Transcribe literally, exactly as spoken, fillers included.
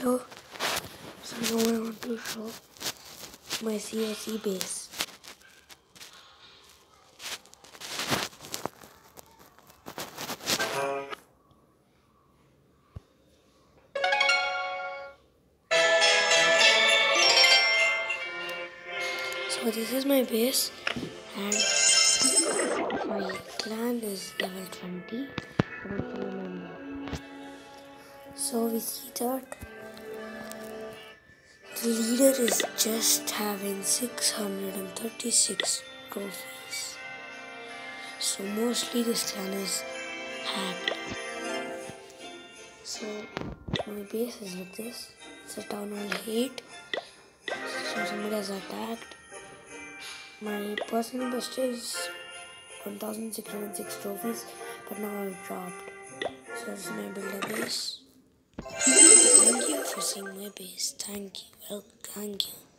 Hello, so now I want to show my C S E base. So this is my base and my clan is level twenty. I don't remember. So we see that the leader is just having six hundred thirty-six trophies. So mostly this clan is hacked. So my base is like this. It's a town hall eight. So somebody has attacked. My personal best is one thousand six hundred six trophies, but now I've dropped. So this is my builder base. Thank you for seeing my base. Thank you. Well, thank you.